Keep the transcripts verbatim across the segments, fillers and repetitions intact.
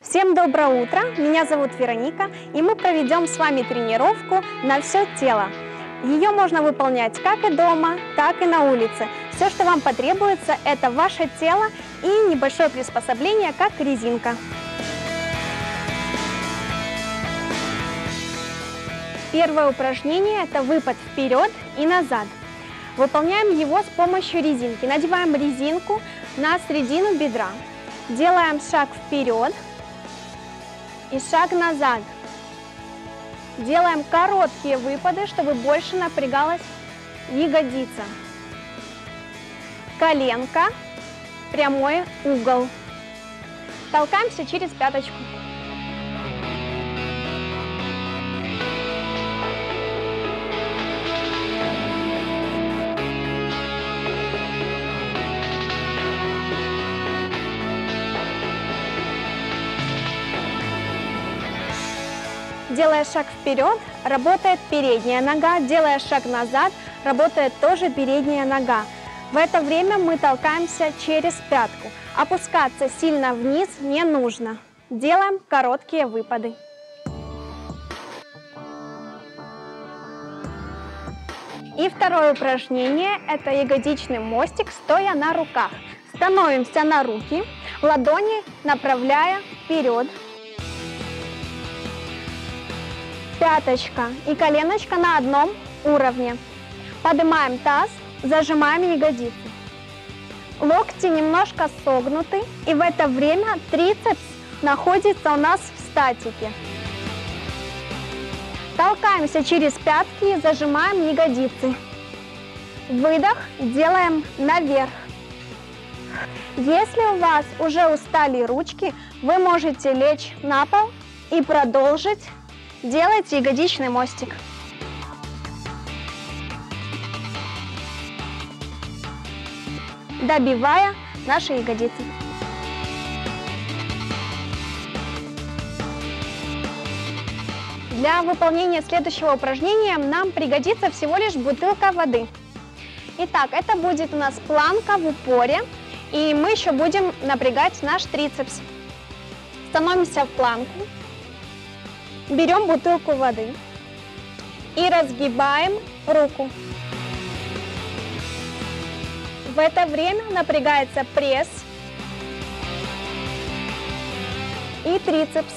Всем доброе утро, меня зовут Вероника, и мы проведем с вами тренировку на все тело. Ее можно выполнять как и дома, так и на улице. Все, что вам потребуется, это ваше тело и небольшое приспособление, как резинка. Первое упражнение – это выпад вперед и назад. Выполняем его с помощью резинки. Надеваем резинку на середину бедра. Делаем шаг вперед и шаг назад. Делаем короткие выпады, чтобы больше напрягалась ягодица. Коленка, прямой угол. Толкаемся через пяточку. Делая шаг вперед, работает передняя нога, делая шаг назад, работает тоже передняя нога. В это время мы толкаемся через пятку. Опускаться сильно вниз не нужно. Делаем короткие выпады. И второе упражнение – это ягодичный мостик, стоя на руках. Становимся на руки, ладони направляя вперед. Пяточка и коленочка на одном уровне. Поднимаем таз, зажимаем ягодицы. Локти немножко согнуты, и в это время трицепс находится у нас в статике. Толкаемся через пятки и зажимаем ягодицы. Выдох делаем наверх. Если у вас уже устали ручки, вы можете лечь на пол и продолжить. Делайте ягодичный мостик. Добивая наши ягодицы. Для выполнения следующего упражнения нам пригодится всего лишь бутылка воды. Итак, это будет у нас планка в упоре, и мы еще будем напрягать наш трицепс. Становимся в планку. Берем бутылку воды и разгибаем руку. В это время напрягается пресс и трицепс.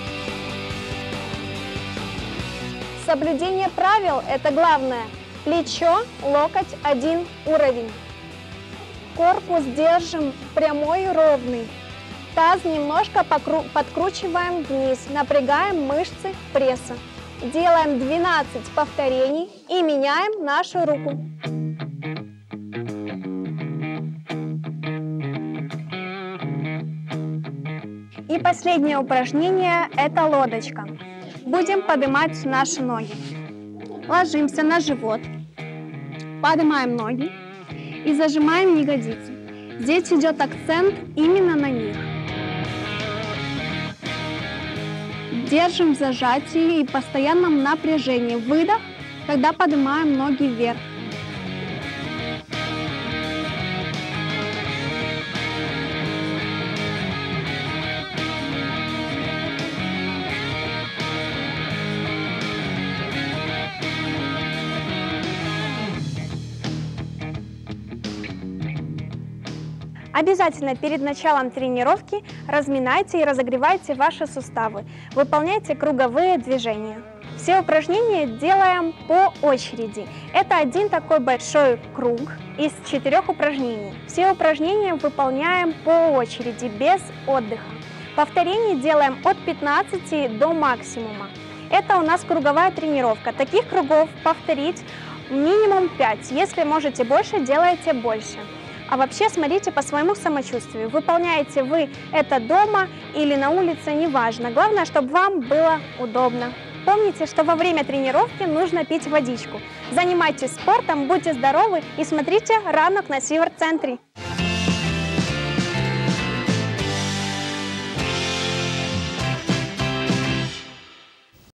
Соблюдение правил – это главное. Плечо, локоть, один уровень. Корпус держим прямой и ровный. Таз немножко подкручиваем вниз, напрягаем мышцы пресса. Делаем двенадцать повторений и меняем нашу руку. И последнее упражнение – это лодочка. Будем поднимать наши ноги. Ложимся на живот, поднимаем ноги и зажимаем ягодицы. Здесь идет акцент именно на них. Держим в зажатии и постоянном напряжении. Выдох, когда поднимаем ноги вверх. Обязательно перед началом тренировки разминайте и разогревайте ваши суставы. Выполняйте круговые движения. Все упражнения делаем по очереди. Это один такой большой круг из четырех упражнений. Все упражнения выполняем по очереди, без отдыха. Повторений делаем от пятнадцати до максимума. Это у нас круговая тренировка. Таких кругов повторить минимум пять. Если можете больше, делайте больше. А вообще смотрите по своему самочувствию. Выполняете вы это дома или на улице, неважно. Главное, чтобы вам было удобно. Помните, что во время тренировки нужно пить водичку. Занимайтесь спортом, будьте здоровы и смотрите ранок на Сивер центре.